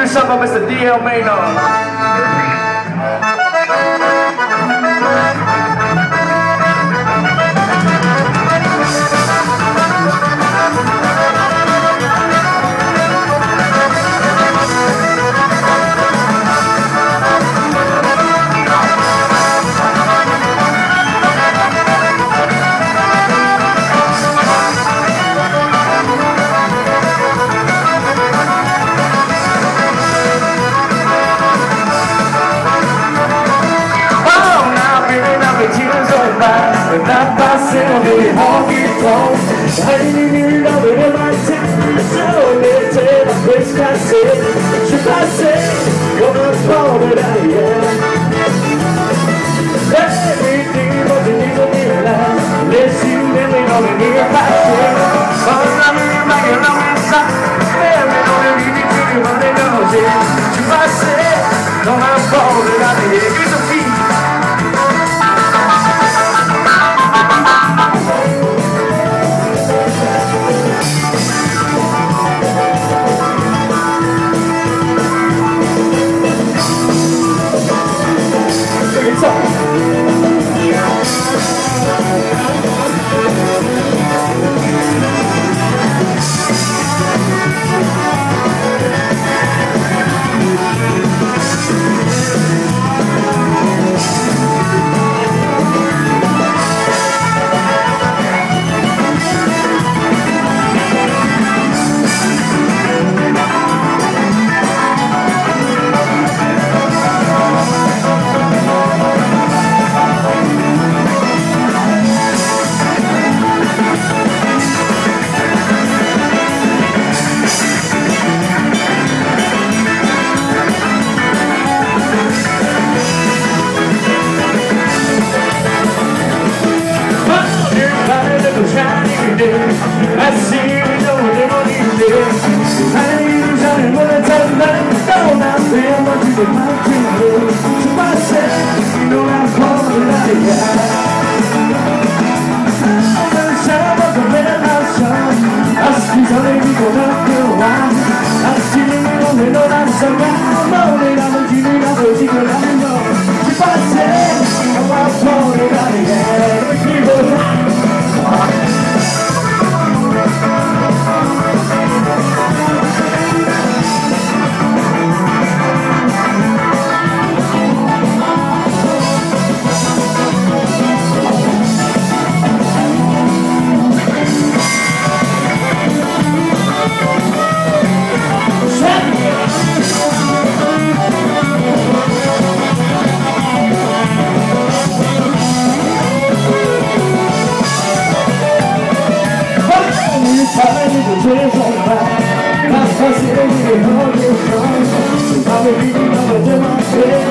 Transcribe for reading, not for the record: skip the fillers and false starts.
yourself by Mr. D.L. Maynard. Not myself in honky-tonk. I didn't love it in my time. So let's say the place I said. Should I say you're the call that I am? Everything but the needs of your life. Let's you never know the need of my share. Oh, I'm in my own inside. Never know the need to you on the nose. Should I say you're the call that I am? Here's a beat. I see you know they don't need this. I need you shining when I tell them don't I feel what you did my dream. To myself, you know I'm calling out of your I'm gonna shout up the red house song. I see some people not feel why. I see you know they know that's a guy. I'm rolling on the TV, I'm the secret, I know. To myself, you know I'm calling out of your I'm